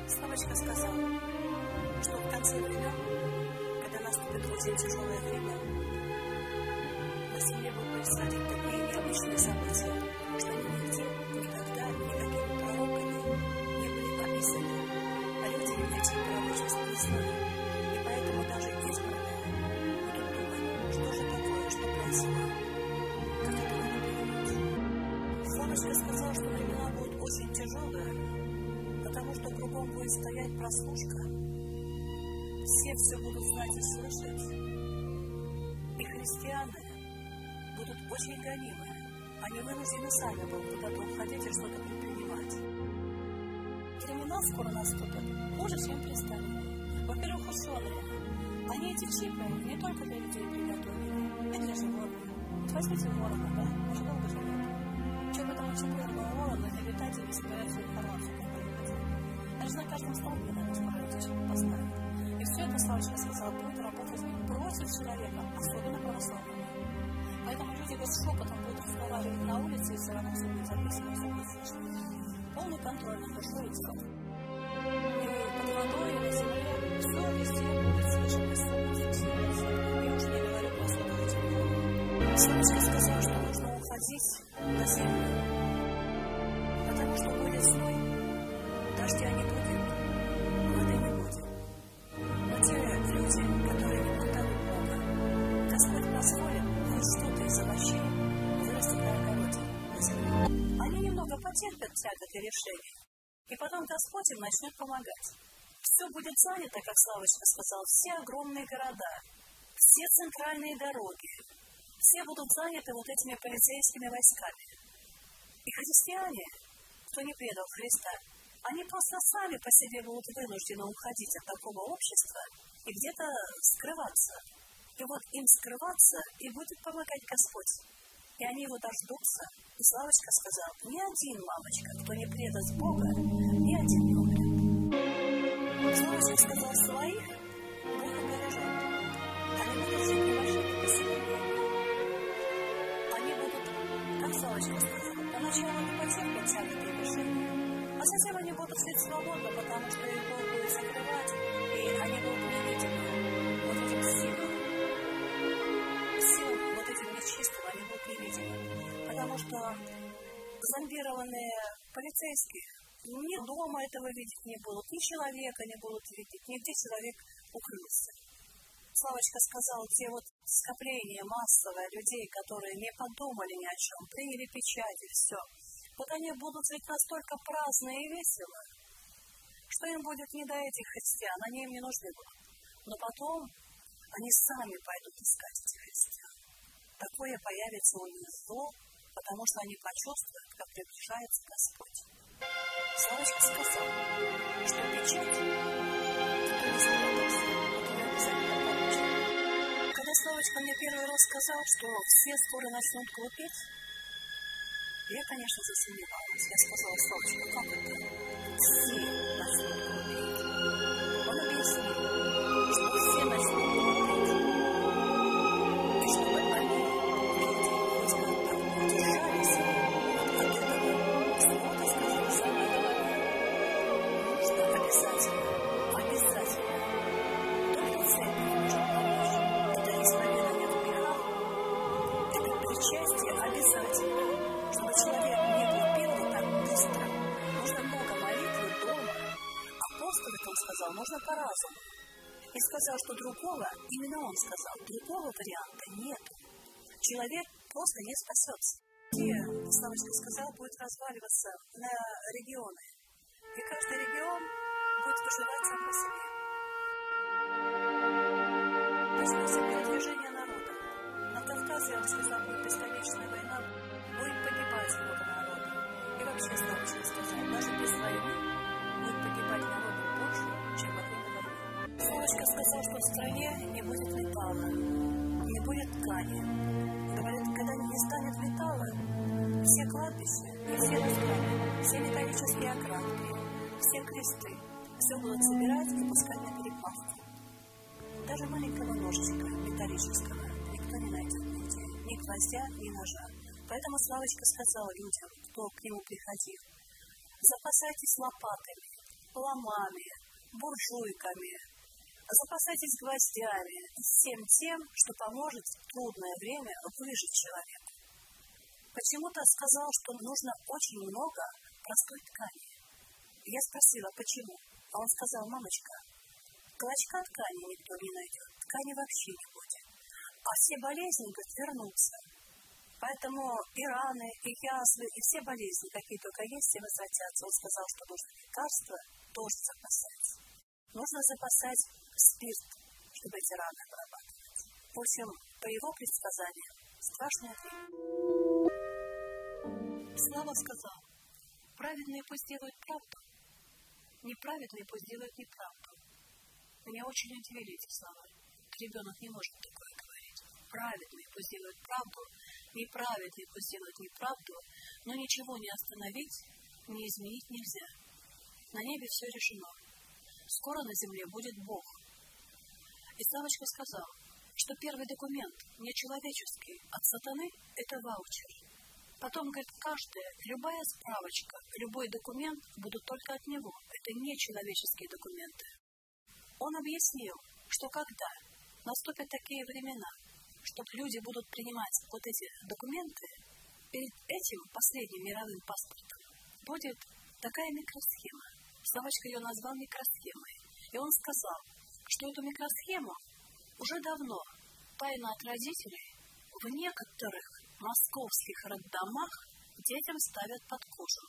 Славочка сказал, что в конце времен, когда наступит очень тяжелое время, на земле будут происходить такие необычные события, что они нигде, никогда, никакими пророками не были описаны. А люди этих пророчеств не знают, и поэтому даже избранные будут думать, что же такое, что происходит, как этого не понимать. Славочка сказал, что времена будут очень тяжелые, потому что кругом будет стоять прослушка. Все будут знать и слышать. И христиане будут очень гонимы. Они вынуждены сами будут куда-то уходить и что-то предпринимать. Времена скоро наступят, хуже, чем при Сталине. Во-первых, ученые. Они эти чипы не только для людей приготовили, и для животных. Вот возьмите ворона, да? Он же долго живет. Чем этому чипированному ворону обитатели собирают свою информацию, как они хотят. Они же на каждом столбе, наверное, сможете чипы поставить. И все это, Славочка сказала, будет работать против человека, особенно православного. Поэтому люди вот шепотом будут разговаривать на улице, и все равно все будет записано, все будет слышно. Полный контроль над душой и телом. И под водой, и на земле, все везде будет слышно, и фиксируется. Я уже не говорю про сотовый телефон. Славочка сказала, что нужно уходить на землю, потому что будет зной, дождя не будет, воды не будет. Но те люди, которые не предадут Бога, Господь позволит хоть что-то из овощей вырасти на огороде, на земле. Они немного потерпят тяготы решения, и потом Господь им начнет помогать. Все будет занято, как Славочка сказал, все огромные города, все центральные дороги, все будут заняты вот этими полицейскими войсками. И христиане, кто не предал Христа, они просто сами по себе будут вынуждены уходить от такого общества и где-то скрываться. И вот им скрываться и будет помогать Господь. И они его дождутся. И Славочка сказал, ни один, мамочка, кто не предаст Бога, ни один не умрет. Славочка сказал, своих Бог убережет. Они будут жить в машине поселения. Они будут, как Славочка сказала, поначалу не потерпят тяготы и лишения. А затем они будут жить свободно, потому что их Бог будет закрывать, и они будут невидимы вот этим силам. Силам вот этим нечистым они будут невидимы. Потому что зомбированные полицейские ни дома этого видеть не будут, ни человека не будут видеть, нигде человек укрылся. Славочка сказала, те вот скопления массовые людей, которые не подумали ни о чем, приняли печать и все. Вот они будут жить настолько праздно и весело, что им будет не до этих христиан, они им не нужны будут. Но потом они сами пойдут искать этих христиан. Такое появится у них зло, потому что они почувствуют, как приближается Господь. Славочка сказала, что печать, кто не спрятался, вот ее обязательно получит. Когда Славочка мне первый раз сказал, что все скоро начнут глупеть, я, конечно, засомневалась. Я сказала, Славочка, как это? Все начнут глупеть. Он объяснил, что все начнут глупеть. И чтобы они, люди, хоть как-то удержались от этого, что-то сказали самое главное. Нужно обязательно. Только церковь может помочь. Это исповедание в грехах, это причастие обязательно. Чтобы человек не глупел вот так быстро, нужно много молитвы дома. Апостол это он сказал, можно по-разному. И сказал, что другого, именно он сказал, другого варианта нет. Человек просто не спасется. Где, Славочка сказал, будет разваливаться на регионы. И каждый регион будет выживать сам по себе. Начнется передвижение народа. На Кавказе, он сказал, будет бесконечная война. Будет погибать много народа. И вообще, Славочка сказал, даже без войны будет погибать народу больше, чем во время войны. Славочка сказал, что в стране не будет металла, не будет ткани. Говорят, когда не станет металла, все кладбища и все досками, все металлические ократки, все кресты, все будут собирать и пускать на переплавку. Даже маленького ножичка металлического никто не найдет нигде, ни гвоздя, ни ножа. Поэтому Славочка сказала людям, кто к нему приходил, запасайтесь лопатами, ломами, буржуйками. Запасайтесь гвоздями и всем тем, что поможет в трудное время выжить человеку. Почему-то сказал, что нужно очень много простой ткани. Я спросила, почему? А он сказал: мамочка, клочка ткани никто не найдет, ткани вообще не будет. А все болезни, говорит, вернутся. Поэтому и раны, и язвы, и все болезни, какие только есть, все возвратятся. Он сказал, что нужно лекарства тоже запасать. Нужно запасать спирт, чтобы эти раны обрабатывать. В общем, по его предсказаниям, страшное время. Слава сказал: праведные пусть делают правду, неправедные пусть делают неправду. Меня очень удивили эти слова. Ребенок не может такое говорить. Праведные пусть делают правду, неправедные пусть делают неправду, но ничего не остановить, не изменить нельзя. На небе все решено. Скоро на земле будет Бог. И Славочка сказал, что первый документ нечеловеческий от сатаны – это ваучер. Потом, говорит, любая справочка, любой документ будут только от него. Это нечеловеческие документы. Он объяснил, что когда наступят такие времена, что люди будут принимать вот эти документы, перед этим последним мировым паспортом будет такая микросхема. Славочка ее назвал микросхемой. И он сказал, что эту микросхему уже давно, тайно от родителей, в некоторых московских роддомах детям ставят под кожу.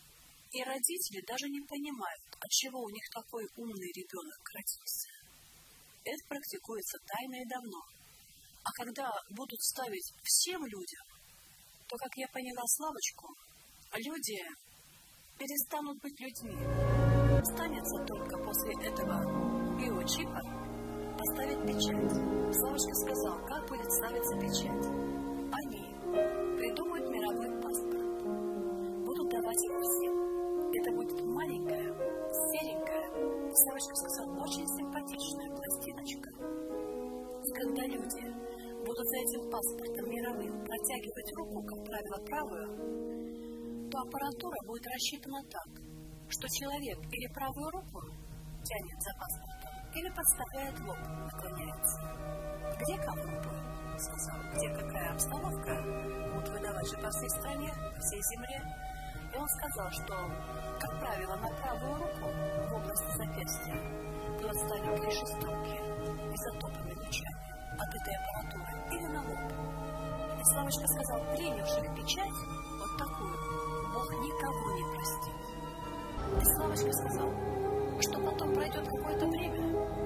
И родители даже не понимают, отчего у них такой умный ребенок родился. Это практикуется тайно и давно. А когда будут ставить всем людям, то, как я поняла Славочку, люди перестанут быть людьми. Останется только после этого биочипа поставить печать. Славочка сказал, как будет ставиться печать. Они придумают мировой паспорт, будут давать его всем. Это будет маленькая, серенькая, Славочка сказал, очень симпатичная пластиночка. И когда люди будут за этим паспортом мировым протягивать руку, как правило, правую, то аппаратура будет рассчитана так, что человек или правую руку тянет за паспортом, или подставляет лоб, наклоняется. Где кому будет, сказал, где какая обстановка, будут выдавать же по всей стране, по всей земле. И он сказал, что, как правило, на правую руку в области запястья будут ставить 3 шестерки изотопными лучами от этой аппаратуры или на лоб. И Славочка сказал, принявших печать, вот такую, Бог никого не простит. И Славочка сказал, что потом пройдет какое-то время,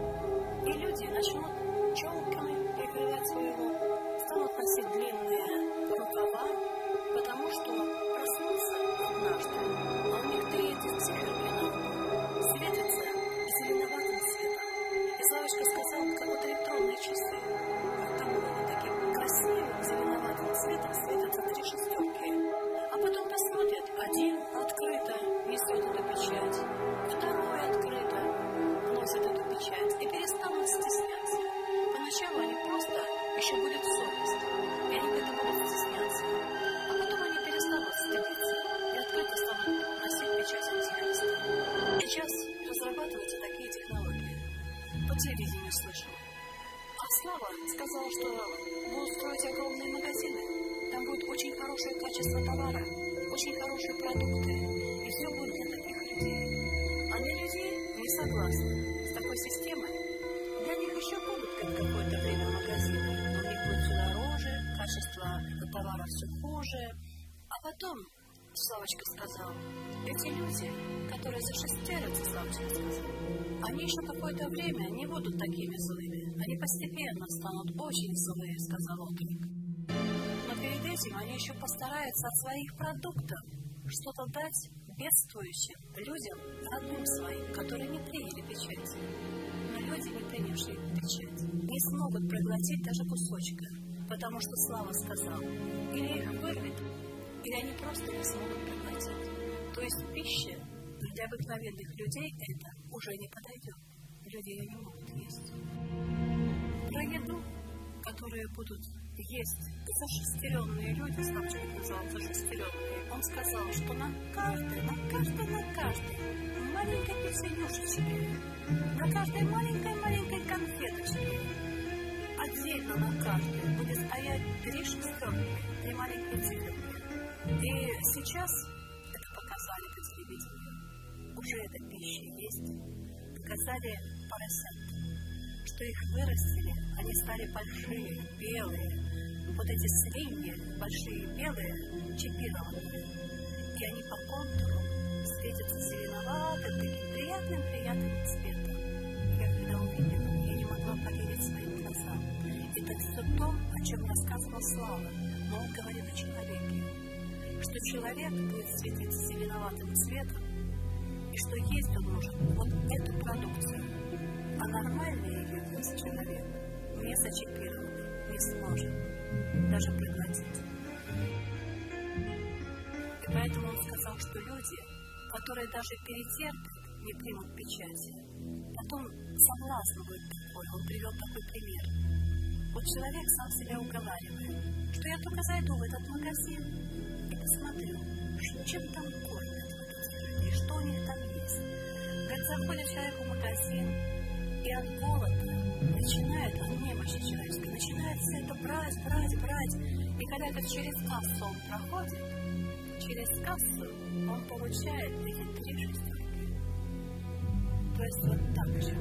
и люди начнут челками прикрывать своего, станут носить длинные рукава, потому что проснутся однажды, а у них 3 этих циферки на лбу светятся зеленоватым цветом. И Славочка сказал, как вот электронные часы, потому они таким красивым зеленоватым цветом светятся 3 шестерки. А потом посмотрят, один открыто несет эту печать, второй открыто носит эту печать и перестанут стесняться. Поначалу они просто еще будет совесть, и они к этому будут стесняться. А потом они перестанут стыдиться и открыто станут носить печать антихриста. Сейчас разрабатываются такие технологии. По телевидению слышал. А Слава сказал, что будут строить огромные магазины. Там будет очень хорошее качество товара, очень хорошие продукты. И все будет для таких людей. А для людей не согласны с такой системой. Для них еще будут какое-то время магазины. Но у них будет все дороже, качество товара все хуже. А потом, Славочка сказал, эти люди, которые зашестерятся, Славочка сказал, они еще какое-то время не будут такими злыми. Они постепенно станут очень злые, сказал Отрик. Но перед этим они еще постараются от своих продуктов что-то дать бедствующим людям, родным своим, которые не приняли печать. Но люди, не принявшие печать, не смогут проглотить даже кусочка, потому что Слава сказал, или их вырвет, или они просто не смогут проглотить. То есть пища для обыкновенных людей это уже не подойдет. Люди ее не могут есть. Про еду, которые будут есть зашестеренные люди, Славчик назвал зашестеренные, он сказал, что на каждый маленькой печенюшечке, на каждой маленькой конфеточке отдельно на карте будет стоять 3 шестерки, 3 маленькие циферки. И сейчас это показали по телевидению. Уже эта пища есть. Показали поросят, что их вырастили, они стали большие, белые. Вот эти свиньи, большие, белые, чипированные. И они по контуру светятся зеленоватым, таким приятным цветом. Я когда увидела, я не могла поверить своим глазам. Это все то, о чем рассказывал Слава, но он говорил о человеке. Что человек будет светиться зеленоватым цветом, и что есть он может вот эту продукцию, а нормальный ее человек, не зачипированный, не сможет даже проглотить. И поэтому он сказал, что люди, которые даже перетерпят, не примут печати, потом соблазн будет такой, он привел такой пример. Вот человек сам себя уговаривает, что я только зайду в этот магазин и посмотрю, чем там кормят в этом зерне, и что у них там есть. Как заходит человек в магазин, и от голода начинает, от немощи человеческой, начинает все это брать. И когда это через кассу он проходит, через кассу он получает эти 3 шестерки. То есть вот так же.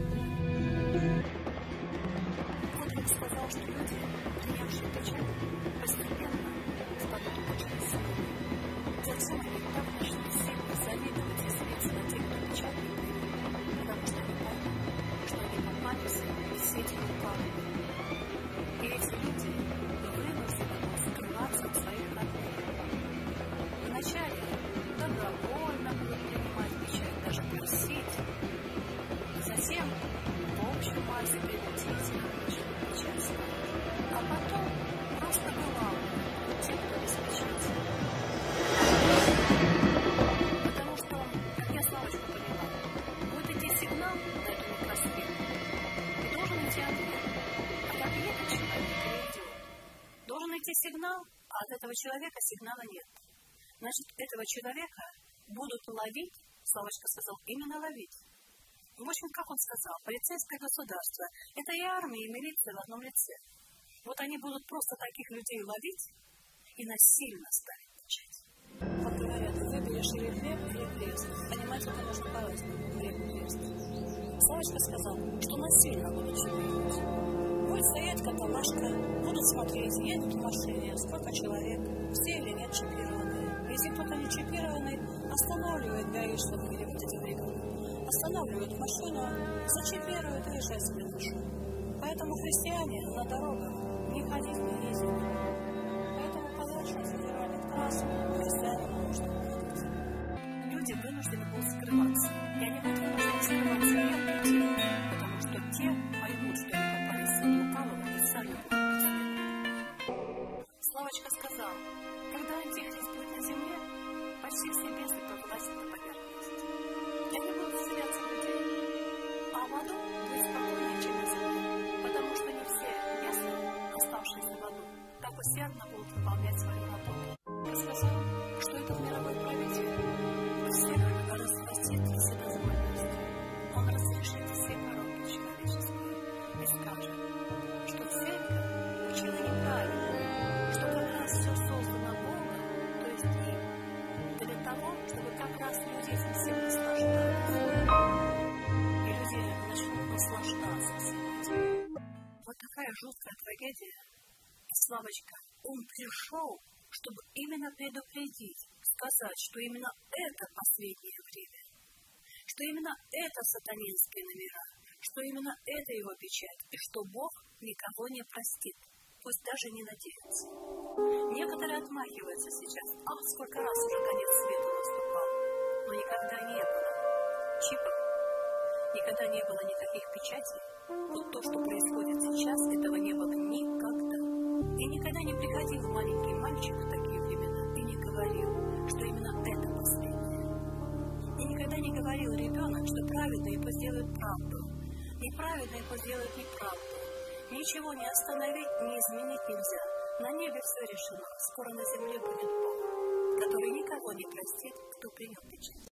Кодрик сказал, что люди, принявшие печать, постепенно станут очень сильными. Затем они так начнут сильно завидовать и злиться на тех, кто печать не принял, потому что они поймут, что они попались в сети руками. И эти люди вынуждены будут скрываться от своих родных. Вначале добровольно будут принимать печать, даже просить. Затем в общей массе принудительно начнут печать ставить. А потом просто вылавливают тех, кто без печати. Потому что, как я Славочку поняла, будет идти сигнал на эту микросхему, и должен идти ответ. А как этот человек не идет, должен идти сигнал, а от этого человека сигнала нет. Значит, этого человека будут ловить, Славочка сказал, именно ловить. В общем, как он сказал, полицейское государство, это и армия, и милиция в одном лице. Вот они будут просто таких людей ловить и насильно ставить печать. Вот говорят, выберешь или хлеб, или крест. Понимать это можно по-разному, хлеб и крест. Славочка сказал, что насильно будут чипировать. Будет стоять каталажка, будут смотреть, едут в машине, сколько человек, все или нет чипированные. Если кто-то не чипированный, останавливает гаишник или вот эти бригады. Останавливают машину, зачипируют и решают себе душу. Поэтому христиане на дорогах не ходить, не ездить. Поэтому подальше федеральных трасс христиане не нужно ходить. Люди вынуждены будут скрываться. И они будут вынуждены скрываться и от людей, потому что те поймут, что они попались от лукавого и сами будут преследовать. Славочка сказал, когда антихрист будет на земле, почти все бесы повластят на поверхность. И они будут вселяться в людей, а в аду будет спокойнее, чем на земле, потому что не все бесы, оставшиеся в аду, так усердно будут выполнять свою работу. Я сказал, что этот мировой правитель всех расхватит вседозволенностью. Он разрешит все пороки человеческие и скажет, что церковь учила неправильно, что как раз все создано Богом, то есть им, для того, чтобы как раз люди этим всем наслаждались. И люди начнут наслаждаться всем этим. Вот такая жуткая трагедия. И Славочка, он пришел, чтобы именно предупредить, сказать, что именно это последнее время, что именно это сатанинские номера, что именно это его печать, и что Бог никого не простит, пусть даже не надеется. Некоторые отмахиваются сейчас, сколько раз уже конец света наступал, но никогда не было чипов, никогда не было никаких печатей. Вот то, что происходит сейчас, этого не было никогда. И никогда не приходил маленький мальчик в такие времена и не говорил, что именно это последнее. И никогда не говорил ребенок, что праведные пусть делают правду, неправедные пусть делают неправду. Ничего не остановить, не изменить нельзя. На небе все решено. Скоро на земле будет Бог, который никого не простит, кто принял печать.